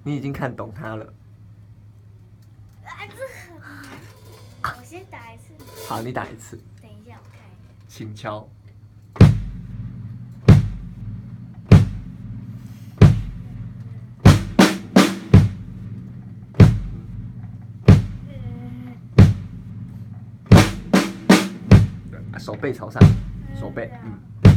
你已经看懂它了。 我先打一次。 好，你打一次， 等一下，我看一下。 请敲。手背朝上，手背，